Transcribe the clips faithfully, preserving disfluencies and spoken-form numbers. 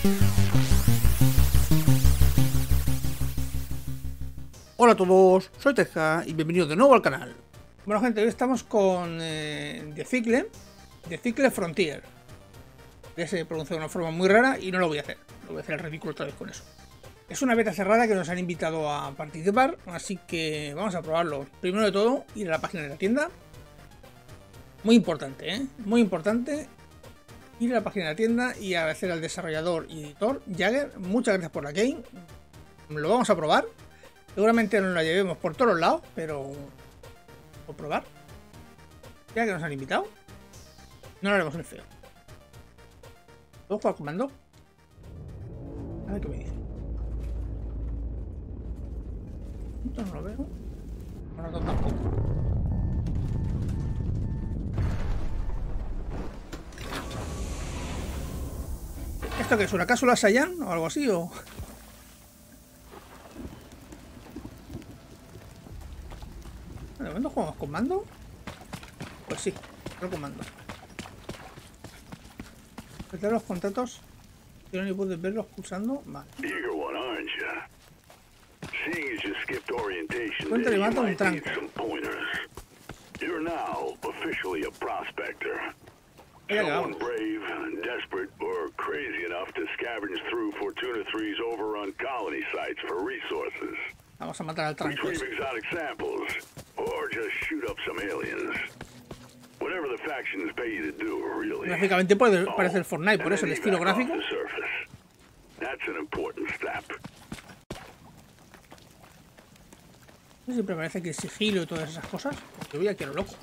Hola a todos, soy Teja y bienvenidos de nuevo al canal. Bueno gente, hoy estamos con eh, The Cycle, The Cycle Frontier. Ya se pronuncia de una forma muy rara y no lo voy a hacer, lo voy a hacer el ridículo otra vez con eso. Es una beta cerrada que nos han invitado a participar, así que vamos a probarlo. Primero de todo, ir a la página de la tienda. Muy importante, ¿eh? Muy importante. Ir a la página de la tienda y agradecer al desarrollador y editor, Jagger. Muchas gracias por la game. Lo vamos a probar. Seguramente no la llevemos por todos lados, pero por probar. Ya que nos han invitado, no lo haremos el feo. ¿Puedo jugar comando? A ver qué me dice. Esto no lo veo. No lo tampoco. ¿Esto qué es? ¿Una cápsula Saiyan o algo así? O... ¿De momento jugamos con mando? Pues sí, lo comando. Meter los contratos. Si no ni puedes verlos pulsando. Vale. Cuenta le mata un tranco. Someone brave, desperate, or crazy enough to scavenge through Fortuna three's overrun colony sites for resources. Vamos a matar al tranco. Retrieve exotic samples, or just shoot up some aliens. Whatever the factions pay you to do, really. Gráficamente puede parecer Fortnite, por eso el estilo gráfico. That's an important step. Siempre parece que sigilo y todas esas cosas. Yo voy aquí a lo loco.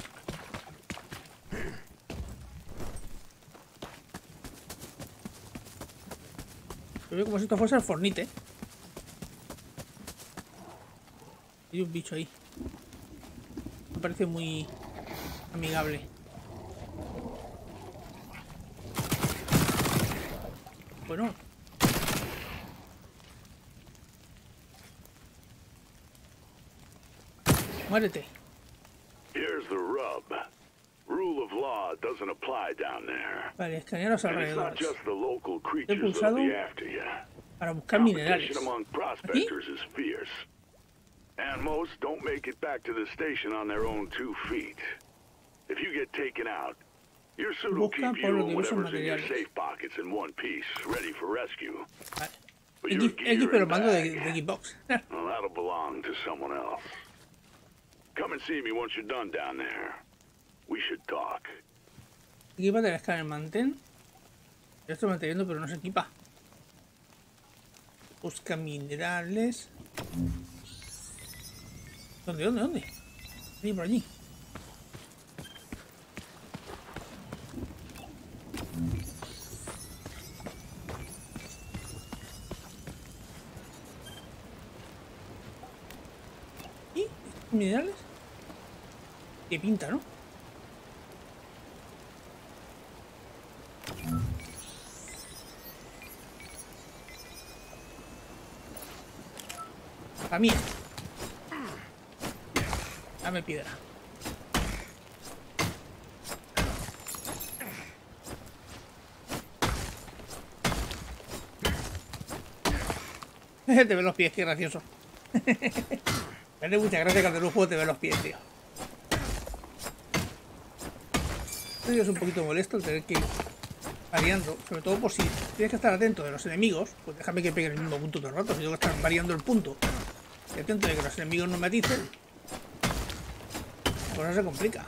Yo veo como si esto fuese el Fortnite. Hay un bicho ahí. Me parece muy amigable. Bueno. Muérete. Here's the rub. Rule of law doesn't apply down there. Vale, escanear los And it's not alrededores. just the local He creatures that'll pulsado be after you. para buscar minerales. Competition among prospectors is fierce. And most don't make it back to the station on their own two feet. If you get taken out, your suit will Busca keep por you los and diversos whatever's in your materiales. safe pockets in one piece, ready for rescue. Vale. But your X, gear X pero and mando de, bag, de Xbox. well, that'll belong to someone else. Come and see me once you're done down there. We should talk. Equipa del escáner mantén. Yo estoy manteniendo, pero no se equipa. Busca minerales. ¿Dónde, dónde, dónde? Allí, por allí. ¿Y? ¿Minerales? Qué pinta, ¿no? La mía. Dame piedra. Te ven los pies, qué gracioso. Me hace mucha gracia cuando en un juego te ven los pies, tío. Esto es un poquito molesto el tener que ir variando, sobre todo por si tienes que estar atento de los enemigos, pues déjame que pegue el mismo punto todo el rato, si tengo que estar variando el punto. Y atento de que los enemigos no me aticen, la cosa se complica.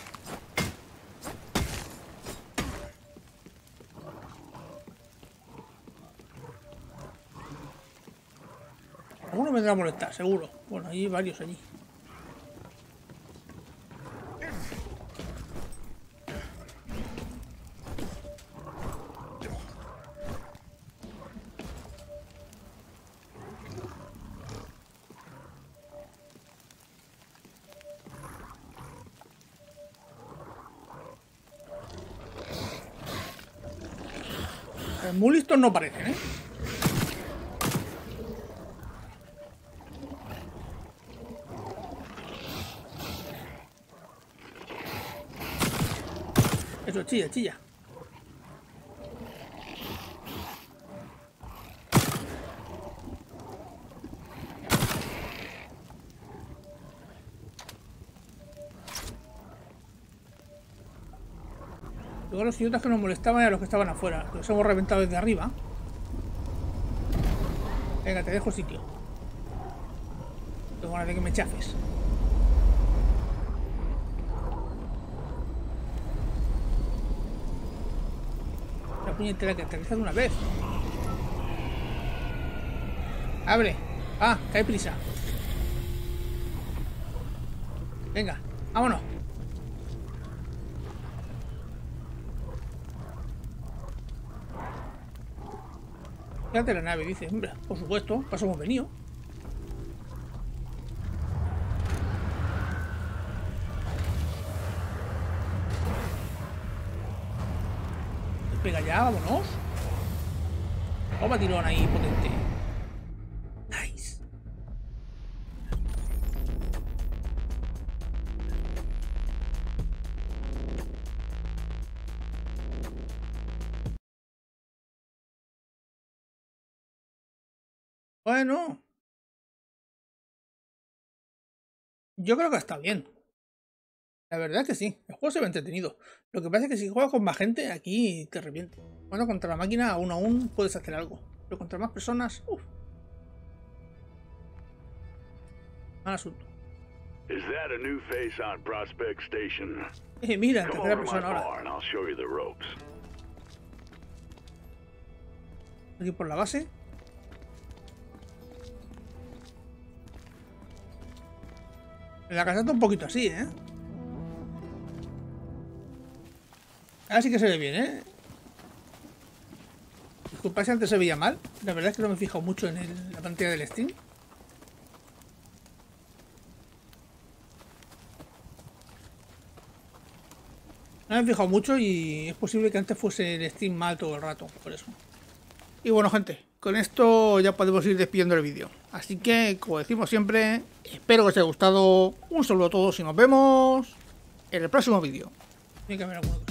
Alguno vendrá a molestar, seguro. Bueno, hay varios allí. Muy listos no parecen, ¿eh? Eso, chilla, chilla. Luego los idiotas que nos molestaban eran los que estaban afuera. Los hemos reventado desde arriba. Venga, te dejo sitio. Tengo ganas de que me chafes. La puñetera que aterriza de una vez. Abre. Ah, que hay prisa. Venga, vámonos. Fíjate la nave, dice. Hombre, por supuesto, paso hemos venido. Despega ya, vámonos. Toma tirón ahí, potente. Nice. Bueno. Yo creo que está bien. La verdad es que sí. El juego se ve entretenido. Lo que pasa es que si juegas con más gente, aquí te reviente. Cuando contra la máquina, aún aún puedes hacer algo. Pero contra más personas, uff. Mal asunto. Is that a new face on Prospect Station? Eh, mira, en Come tercera over my persona ahora. bar and I'll show you the ropes. Aquí por la base. La casa está un poquito así, ¿eh? Ahora sí que se ve bien, ¿eh? Disculpad si antes se veía mal. La verdad es que no me he fijado mucho en el, la pantalla del Steam. No me he fijado mucho y es posible que antes fuese el Steam mal todo el rato, por eso. Y bueno, gente, con esto ya podemos ir despidiendo el vídeo. Así que, como decimos siempre, espero que os haya gustado. Un saludo a todos y nos vemos en el próximo vídeo. Tiene que haber alguno.